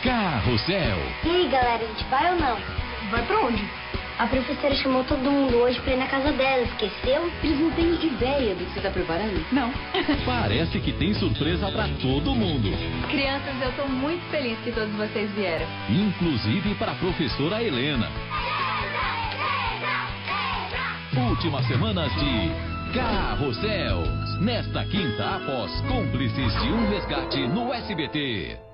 Carrossel. E aí, galera, a gente vai ou não? Vai pra onde? A professora chamou todo mundo hoje pra ir na casa dela, esqueceu? Eles não têm ideia do que você tá preparando? Não. Parece que tem surpresa pra todo mundo. Crianças, eu tô muito feliz que todos vocês vieram. Inclusive pra professora Helena. Últimas semanas de Carrossel. Nesta quinta, após Cúmplices de um Resgate no SBT.